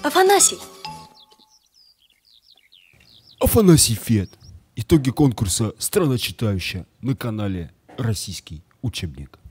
Афанасий! Афанасий Фет. Итоги конкурса «Страна читающая» на канале «Российский учебник».